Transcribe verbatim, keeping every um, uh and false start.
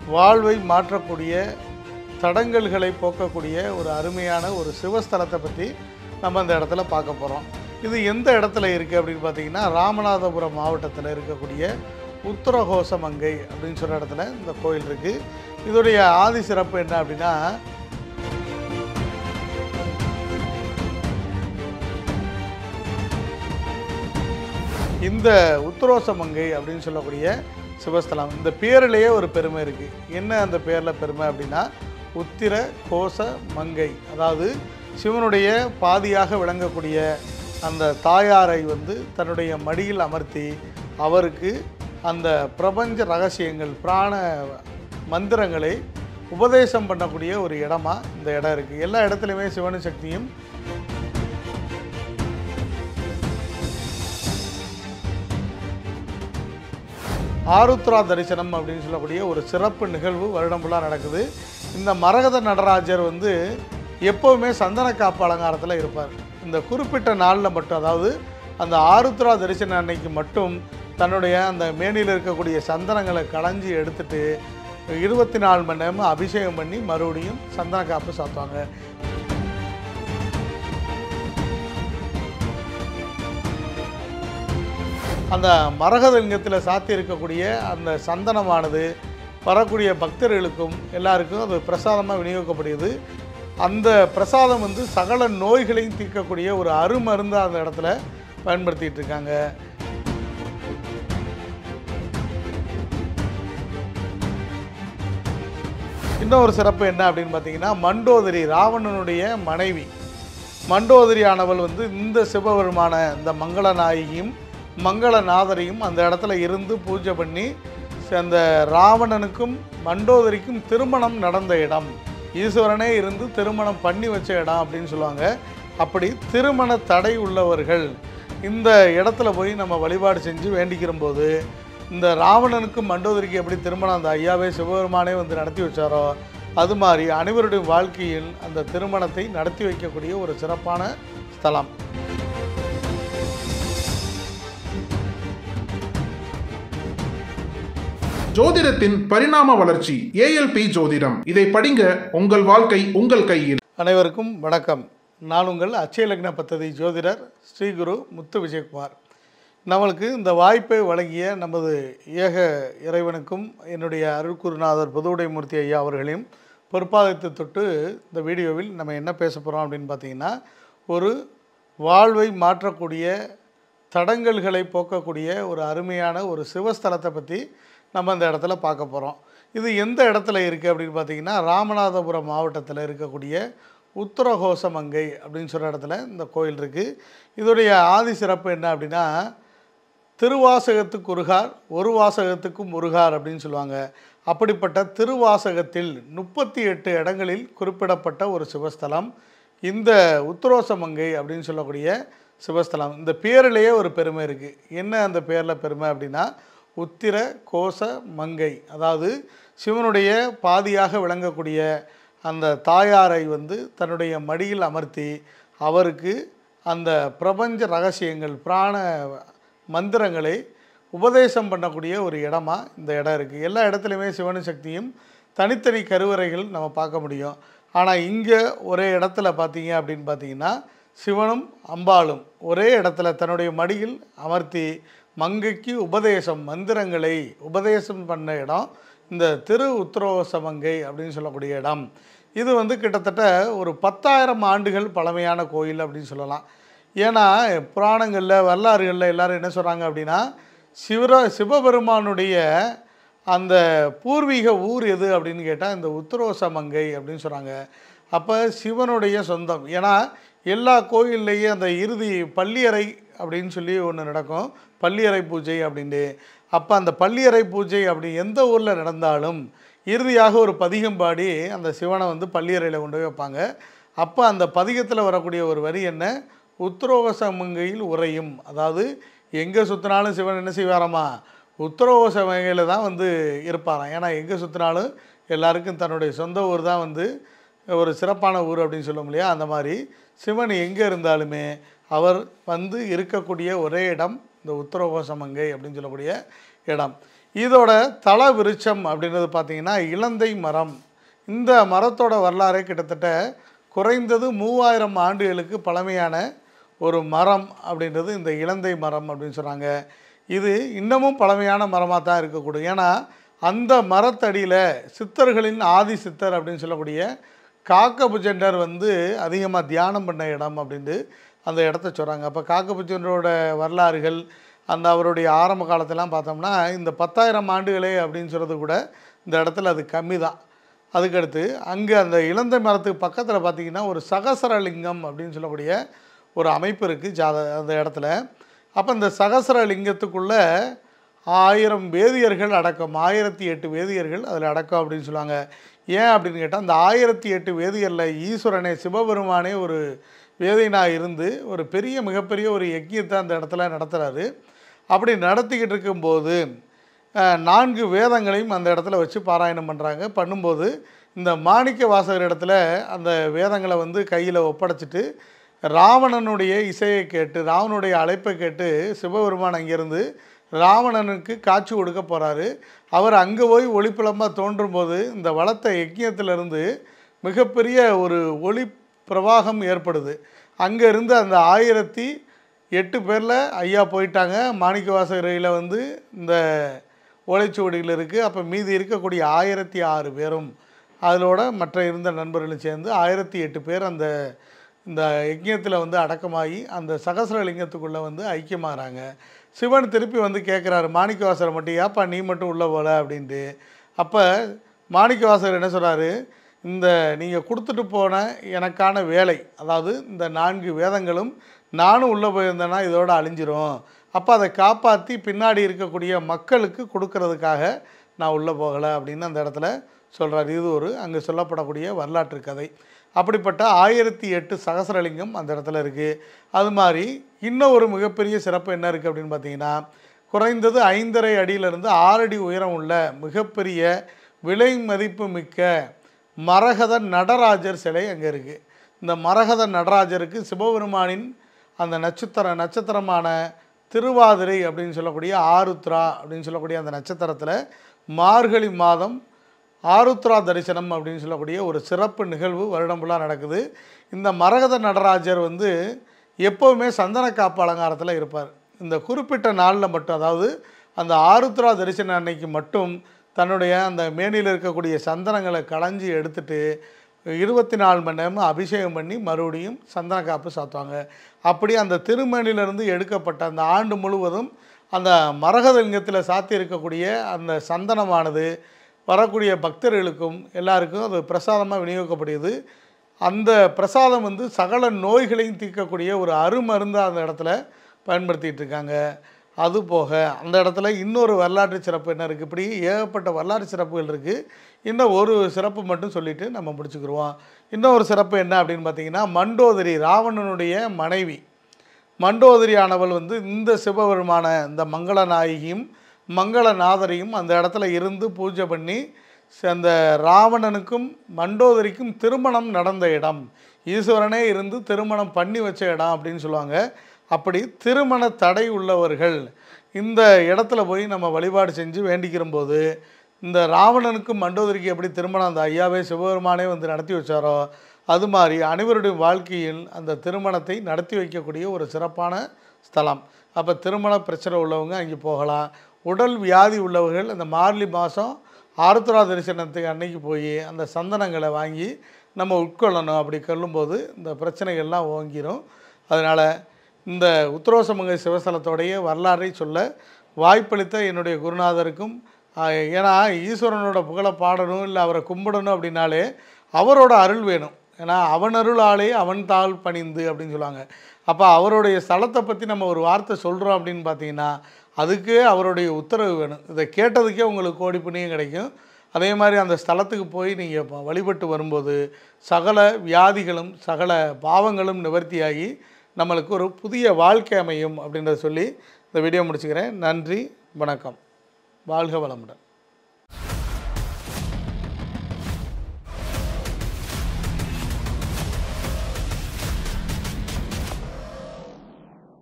வாழ்வை மாற்றக்கூடிய தடங்கல்களை போக்கக்கூடிய ஒரு அருமையான ஒரு சிவஸ்தலத்தை பற்றி நம்ம இந்த இடத்துல பார்க்க போகிறோம். இது எந்த இடத்துல இருக்குது அப்படின்னு பார்த்தீங்கன்னா, ராமநாதபுரம் மாவட்டத்தில் இருக்கக்கூடிய உத்தரகோசமங்கை அப்படின்னு சொல்கிற இடத்துல இந்த கோயில் இருக்குது. இதோடைய ஆதி சிறப்பு என்ன அப்படின்னா, இந்த உத்தரோசமங்கை அப்படின்னு சொல்லக்கூடிய சிவஸ்தலம், இந்த பேரிலேயே ஒரு பெருமை இருக்குது. என்ன அந்த பேரில் பெருமை அப்படின்னா, உத்திர கோச மங்கை, அதாவது சிவனுடைய பாதியாக விளங்கக்கூடிய அந்த தாயாரை வந்து தன்னுடைய மடியில் அமர்த்தி அவருக்கு அந்த பிரபஞ்ச ரகசியங்கள் பிராண மந்திரங்களை உபதேசம் பண்ணக்கூடிய ஒரு இடமா இந்த இடம் இருக்குது. எல்லா இடத்துலையுமே சிவனு சக்தியும் ஆருத்ரா தரிசனம் அப்படின்னு சொல்லக்கூடிய ஒரு சிறப்பு நிகழ்வு வருடம் ஃபுல்லாக நடக்குது. இந்த மரகத நடராஜர் வந்து எப்போவுமே சந்தன காப்பு அலங்காரத்தில் இருப்பார். இந்த குறிப்பிட்ட நாளில் மட்டும், அதாவது அந்த ஆருத்ரா தரிசனம் அன்னைக்கு மட்டும் தன்னுடைய அந்த மேனியில் இருக்கக்கூடிய சந்தனங்களை களைஞ்சி எடுத்துட்டு இருபத்தி நாலு மணி நேரமும் அபிஷேகம் பண்ணி மறுபடியும் சந்தன காப்பு சாத்துவாங்க. அந்த மரகத லிங்கத்தில் சாத்தி இருக்கக்கூடிய அந்த சந்தனமானது வரக்கூடிய பக்தர்களுக்கும் எல்லாருக்கும் அது பிரசாதமாக விநியோகிக்கப்படுகிறது. அந்த பிரசாதம் வந்து சகல நோய்களையும் தீர்க்கக்கூடிய ஒரு அருமருந்தாக அந்த இடத்துல பயன்படுத்திகிட்டு இருக்காங்க. இன்னொரு சிறப்பு என்ன அப்படின்னு பார்த்தீங்கன்னா, மண்டோதரி, ராவணனுடைய மனைவி மண்டோதரி ஆனவள் வந்து இந்த சிவபெருமான இந்த மங்களநாயகியும் மங்களநாதரையும் அந்த இடத்துல இருந்து பூஜை பண்ணி அந்த ராவணனுக்கும் மண்டோதரிக்கும் திருமணம் நடந்த இடம், ஈஸ்வரனே இருந்து திருமணம் பண்ணி வச்ச இடம் அப்படின்னு சொல்லுவாங்க. அப்படி திருமண தடை உள்ளவர்கள் இந்த இடத்துல போய் நம்ம வழிபாடு செஞ்சு வேண்டிக்கிற போது, இந்த ராவணனுக்கும் மண்டோதரிக்கு எப்படி திருமணம் அந்த ஐயாவே சிவபெருமானே வந்து நடத்தி வச்சாரோ, அது மாதிரி அனைவருடைய வாழ்க்கையில் அந்த திருமணத்தை நடத்தி வைக்கக்கூடிய ஒரு சிறப்பான ஸ்தலம். ஜோதிடத்தின் பரிணாம வளர்ச்சி, ஏஎல்பி ஜோதிடம். இதை படிங்க, உங்கள் வாழ்க்கை உங்கள் கையில். அனைவருக்கும் வணக்கம். நான் உங்கள் அட்சய லக்ன பத்ததி ஜோதிடர் ஸ்ரீ குரு முத்து விஜயகுமார். நம்மளுக்கு இந்த வாய்ப்பை வழங்கிய நமது ஏக இறைவனுக்கும் என்னுடைய அருள்குருநாதர் புதுவுடைமூர்த்தி ஐயா அவர்களையும் பொறுப்பாகத்தை தொட்டு இந்த வீடியோவில் நம்ம என்ன பேச போகிறோம் அப்படின்னு பார்த்தீங்கன்னா, ஒரு வாழ்வை மாற்றக்கூடிய தடங்கல்களை போக்கக்கூடிய ஒரு அருமையான ஒரு சிவஸ்தலத்தை பற்றி நம்ம இந்த இடத்துல பார்க்க போகிறோம். இது எந்த இடத்துல இருக்குது அப்படின்னு பார்த்தீங்கன்னா, ராமநாதபுரம் மாவட்டத்தில் இருக்கக்கூடிய உத்தரகோசமங்கை அப்படின்னு சொல்கிற இடத்துல இந்த கோயில் இருக்குது. இதோடைய ஆதி சிறப்பு என்ன அப்படின்னா, திருவாசகத்துக்கு உருகார், ஒரு வாசகத்துக்கும் உருகார் அப்படின்னு சொல்லுவாங்க. அப்படிப்பட்ட திருவாசகத்தில் முப்பத்தி எட்டு இடங்களில் குறிப்பிடப்பட்ட ஒரு சிவஸ்தலம் இந்த உத்தரோசமங்கை அப்படின்னு சொல்லக்கூடிய சிவஸ்தலம். இந்த பேரிலேயே ஒரு பெருமை இருக்குது. என்ன அந்த பேரில் பெருமை அப்படின்னா, உத்திர கோச மங்கை, அதாவது சிவனுடைய பாதியாக விளங்கக்கூடிய அந்த தாயாரை வந்து தன்னுடைய மடியில் அமர்த்தி அவருக்கு அந்த பிரபஞ்ச ரகசியங்கள் பிராண மந்திரங்களை உபதேசம் பண்ணக்கூடிய ஒரு இடமா இந்த இடம் இருக்குது. எல்லா இடத்துலையுமே சிவனு சக்தியும் தனித்தனி கருவறைகள் நம்ம பார்க்க முடியும். ஆனால் இங்கே ஒரே இடத்துல பார்த்தீங்க அப்படின்னு பார்த்தீங்கன்னா, சிவனும் அம்பாளும் ஒரே இடத்துல தன்னுடைய மடியில் அமர்த்தி மங்கைக்கு உபதேசம் மந்திரங்களை உபதேசம் பண்ண இடம் இந்த திரு உத்தரோசமங்கை அப்படின்னு சொல்லக்கூடிய இடம். இது வந்து கிட்டத்தட்ட ஒரு பத்தாயிரம் ஆண்டுகள் பழமையான கோயில் அப்படின்னு சொல்லலாம். ஏன்னா புராணங்களில் வரலாறுகளில் எல்லோரும் என்ன சொல்கிறாங்க அப்படின்னா, சிவர சிவபெருமானுடைய அந்த பூர்வீக ஊர் எது அப்படின்னு கேட்டால் இந்த உத்தரோசமங்கை அப்படின்னு சொல்கிறாங்க. அப்போ சிவனுடைய சொந்தம். ஏன்னா எல்லா கோயில்லையும் அந்த இறுதி பள்ளியறை அப்படின்னு சொல்லி ஒன்று நடக்கும், பள்ளியறை பூஜை அப்படின்ட்டு. அப்போ அந்த பள்ளியறை பூஜை அப்படி எந்த ஊரில் நடந்தாலும் இறுதியாக ஒரு பதிகம் பாடி அந்த சிவனை வந்து பள்ளியறையில் கொண்டு போய் வைப்பாங்க. அப்போ அந்த பதிகத்தில் வரக்கூடிய ஒரு வரி என்ன, உத்தரோசமங்கையில் உறையும், அதாவது எங்கே சுற்றினாலும் சிவன் என்ன செய்வாராமா, உத்தரோசமங்கையில் தான் வந்து இருப்பாராம். ஏன்னா எங்கே சுற்றினாலும் எல்லாருக்கும் தன்னுடைய சொந்த ஊர் தான் வந்து ஒரு சிறப்பான ஊர் அப்படின்னு சொல்லும் இல்லையா, அந்த மாதிரி சிவன் எங்கே இருந்தாலுமே அவர் வந்து இருக்கக்கூடிய ஒரே இடம் இந்த உத்தரகோசமங்கை அப்படின்னு சொல்லக்கூடிய இடம். இதோட தல விருட்சம் அப்படின்றது பார்த்திங்கன்னா இலந்தை மரம். இந்த மரத்தோட வரலாறே கிட்டத்தட்ட குறைந்தது மூவாயிரம் ஆண்டுகளுக்கு பழமையான ஒரு மரம் அப்படின்றது இந்த இலந்தை மரம் அப்படின்னு சொல்கிறாங்க. இது இன்னமும் பழமையான மரமாக தான் இருக்கக்கூடும். ஏன்னா அந்த மரத்தடியில் சித்தர்களின் ஆதி சித்தர் அப்படின்னு சொல்லக்கூடிய காக்கபுஜண்டர் வந்து அதிகமாக தியானம் பண்ண இடம் அப்படின்ட்டு அந்த இடத்த சொல்கிறாங்க. அப்போ காக்கபுஜண்டரோட வரலாறுகள் அந்த அவருடைய ஆரம்ப காலத்தெல்லாம் பார்த்தோம்னா இந்த பத்தாயிரம் ஆண்டுகளே அப்படின்னு சொல்கிறது கூட இந்த இடத்துல அது கம்மி தான். அதுக்கடுத்து அங்கே அந்த இலந்தை மரத்துக்கு பக்கத்தில் பார்த்திங்கன்னா ஒரு சகசரலிங்கம் அப்படின்னு சொல்லக்கூடிய ஒரு அமைப்பு இருக்குது ஜாத அந்த இடத்துல. அப்போ இந்த சகசரலிங்கத்துக்குள்ளே ஆயிரம் வேதியர்கள் அடக்கம், ஆயிரத்தி எட்டு வேதியர்கள் அதில் அடக்கம் அப்படின்னு சொல்லுவாங்க. ஏன் அப்படின்னு கேட்டால் அந்த ஆயிரத்தி எட்டு வேதியரில் ஈஸ்வரனே சிவபெருமானே ஒரு வேதியனாக இருந்து ஒரு பெரிய மிகப்பெரிய ஒரு யஜ்யத்தை அந்த இடத்துல நடத்துகிறாரு. அப்படி நடத்திக்கிட்டு இருக்கும்போது நான்கு வேதங்களையும் அந்த இடத்துல வச்சு பாராயணம் பண்ணுறாங்க. பண்ணும்போது இந்த மாணிக்க வாசகர் இடத்துல அந்த வேதங்களை வந்து கையில் ஒப்படைச்சிட்டு ராவணனுடைய இசையை கேட்டு ராவணனுடைய அழைப்பை கேட்டு சிவபெருமான் அங்கேருந்து ராவணனுக்கு காட்சி கொடுக்க போகிறாரு. அவர் அங்கே போய் ஒளிப்பிளம்பாக தோன்றும் போது இந்த வளர்த்த யஜ்யத்திலிருந்து மிகப்பெரிய ஒரு ஒளி பிரவாகம் ஏற்படுது. அங்கே இருந்து அந்த ஆயிரத்தி எட்டு பேரில் ஐயா போயிட்டாங்க. மாணிக்க வாசகரையில் வந்து இந்த ஓலைச்சுவடிகள் இருக்குது. அப்போ மீதி இருக்கக்கூடிய ஆயிரத்தி ஆறு பேரும் அதோட மற்ற இருந்த நண்பர்களும் சேர்ந்து ஆயிரத்தி எட்டு பேர் அந்த இந்த யஜ்யத்தில் வந்து அடக்கமாகி அந்த சகசரலிங்கத்துக்குள்ளே வந்து ஐக்கியமாகறாங்க. சிவன் திருப்பி வந்து கேட்குறாரு மாணிக்கவாசகர் மட்டும், ஏப்பா நீ மட்டும் உள்ளே போகல அப்படின்ட்டு. அப்போ மாணிக்கவாசகர் என்ன சொல்கிறாரு, இந்த நீங்கள் கொடுத்துட்டு போன எனக்கான வேலை, அதாவது இந்த நான்கு வேதங்களும் நானும் உள்ளே போயிருந்தேன்னா இதோட அழிஞ்சிரும். அப்போ அதை காப்பாற்றி பின்னாடி இருக்கக்கூடிய மக்களுக்கு கொடுக்கறதுக்காக நான் உள்ளே போகலை அப்படின்னு அந்த இடத்துல சொல்கிறார். இது ஒரு அங்கே சொல்லப்படக்கூடிய வரலாற்று கதை. அப்படிப்பட்ட ஆயிரத்தி எட்டு சகசரலிங்கம் அந்த இடத்துல இருக்குது. அது மாதிரி இன்னும் ஒரு மிகப்பெரிய சிறப்பு என்ன இருக்குது அப்படின்னு பார்த்தீங்கன்னா, குறைந்தது ஐந்தரை அடியிலிருந்து ஆறு அடி உயரம் உள்ள மிகப்பெரிய விலை மதிப்பு மிக்க மரகத நடராஜர் சிலை அங்கே இருக்குது. இந்த மரகத நடராஜருக்கு சிவபெருமானின் அந்த நட்சத்திர நட்சத்திரமான திருவாதிரை அப்படின்னு சொல்லக்கூடிய ஆருத்ரா அப்படின்னு சொல்லக்கூடிய அந்த நட்சத்திரத்தில் மார்கழி மாதம் ஆருத்ரா தரிசனம் அப்படின்னு சொல்லக்கூடிய ஒரு சிறப்பு நிகழ்வு வருடம் ஃபுல்லாக நடக்குது. இந்த மரகத நடராஜர் வந்து எப்போவுமே சந்தன காப்பு அலங்காரத்தில் இருப்பார். இந்த குறிப்பிட்ட நாளில் மட்டும், அதாவது அந்த ஆருத்ரா தரிசனம் அன்னைக்கு மட்டும் தன்னுடைய அந்த மேனியில் இருக்கக்கூடிய சந்தனங்களை களைஞ்சி எடுத்துட்டு இருபத்தி நாலு மணி நேரம் அபிஷேகம் பண்ணி மறுபடியும் சந்தன காப்பு சாத்துவாங்க. அப்படி அந்த திருமேனிலிருந்து எடுக்கப்பட்ட அந்த ஆண்டு முழுவதும் அந்த மரகத லிங்கத்தில் சாத்தி இருக்கக்கூடிய அந்த சந்தனமானது வரக்கூடிய பக்தர்களுக்கும் எல்லாருக்கும் அது பிரசாதமாக விநியோகிக்கப்படுகிறது. அந்த பிரசாதம் வந்து சகல நோய்களையும் தீர்க்கக்கூடிய ஒரு அருமருந்தாக அந்த இடத்துல பயன்படுத்திகிட்டு இருக்காங்க. அதுபோக அந்த இடத்துல இன்னொரு வரலாற்று சிறப்பு என்ன இருக்குது, இப்படி ஏகப்பட்ட வரலாற்று சிறப்புகள் இருக்குது. இன்னும் ஒரு சிறப்பு மட்டும் சொல்லிவிட்டு நம்ம முடிச்சுக்கிடுவோம். இன்னொரு சிறப்பு என்ன அப்படின்னு பார்த்திங்கன்னா, மண்டோதரி ராவணனுடைய மனைவி மண்டோதரியானவள் வந்து இந்த சிவபெருமான இந்த மங்களநாயகியும் மங்களநாதரையும் அந்த இடத்துல இருந்து பூஜை பண்ணி அந்த ராவணனுக்கும் மண்டோதரிக்கும் திருமணம் நடந்த இடம், ஈஸ்வரனே இருந்து திருமணம் பண்ணி வச்ச இடம் அப்படின்னு சொல்லுவாங்க. அப்படி திருமண தடை உள்ளவர்கள் இந்த இடத்துல போய் நம்ம வழிபாடு செஞ்சு வேண்டிக்கிற போது இந்த ராவணனுக்கும் மண்டோதரிக்கு எப்படி திருமணம் அந்த ஐயாவே சிவபெருமானே வந்து நடத்தி வச்சாரோ அது மாதிரி அனைவருடைய வாழ்க்கையில் அந்த திருமணத்தை நடத்தி வைக்கக்கூடிய ஒரு சிறப்பான ஸ்தலம். அப்போ திருமண பிரச்சனை உள்ளவங்க அங்கே போகலாம். உடல் வியாதி உள்ளவர்கள் அந்த மார்கழி மாதம் ஆருத்ரா தரிசனத்துக்கு அன்னைக்கு போய் அந்த சந்தனங்களை வாங்கி நம்ம உட்கொள்ளணும். அப்படி கொள்ளும்போது இந்த பிரச்சனைகள்லாம் ஓங்கிரும். அதனால் இந்த உத்திரோசமங்கை சிவஸ்தலத்தோடைய வரலாறை சொல்ல வாய்ப்பளித்த என்னுடைய குருநாதருக்கும், ஏன்னா ஈஸ்வரனோட புகழை பாடணும் இல்லை அவரை கும்பிடணும் அப்படின்னாலே அவரோட அருள் வேணும். ஏன்னா அவன் அருளாலே அவன் தாள் பணிந்து அப்படின்னு சொல்லுவாங்க. அப்போ அவருடைய ஸ்தலத்தை பற்றி நம்ம ஒரு வார்த்தை சொல்கிறோம் அப்படின்னு பார்த்தீங்கன்னா அதுக்கு அவருடைய உத்தரவு வேணும். இதை கேட்டதுக்கே உங்களுக்கு கோடி புண்ணியம் கிடைக்கும். அதே மாதிரி அந்த ஸ்தலத்துக்கு போய் நீங்கள் வழிபட்டு வரும்போது சகல வியாதிகளும் சகல பாவங்களும் நிவர்த்தியாகி நம்மளுக்கு ஒரு புதிய வாழ்க்கை அமையும் அப்படின்றத சொல்லி இந்த வீடியோ முடிச்சுக்கிறேன். நன்றி, வணக்கம், வாழ்க வளமுடன்.